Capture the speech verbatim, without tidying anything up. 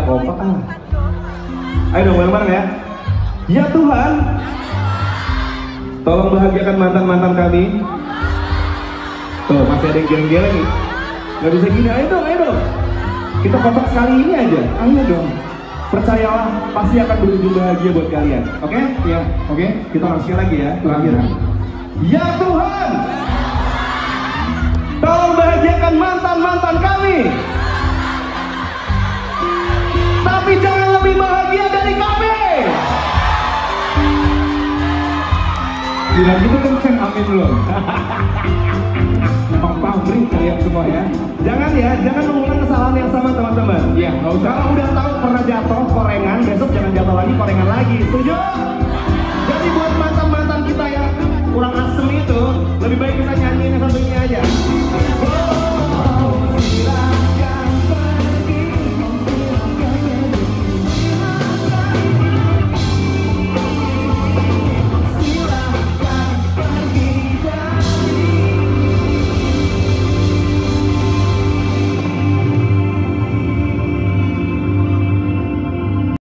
kompak ah. Ayo dong bareng-bareng ya. Ya Tuhan, tolong bahagiakan mantan-mantan kami. Tuh masih ada yang geleng-geleng nih. Gak bisa gini, ayo dong, ayo dong. Kita kompak sekali ini aja, ayo dong. Percayalah, pasti akan berujung bahagia buat kalian. Oke? Okay? Ya, oke. Okay? Kita ulang sekali lagi ya, terakhir. Ya Tuhan, tolong bahagiakan mantan-mantan kami. Tapi jangan lebih bahagia dari kami. Bilang gitu kenceng, amin loh. Bang pamrih kalian semua ya. Jangan ya, jangan mengulang kesalahan yang sama teman-teman. Iya, nggak usah. Kalau udah tahu pernah jatuh korengan, besok jangan jatuh lagi korengan lagi. Setuju? Jadi buat mantan-mantan kita yang kurang asem itu, lebih baik kita nyanyiin yang satu ini aja.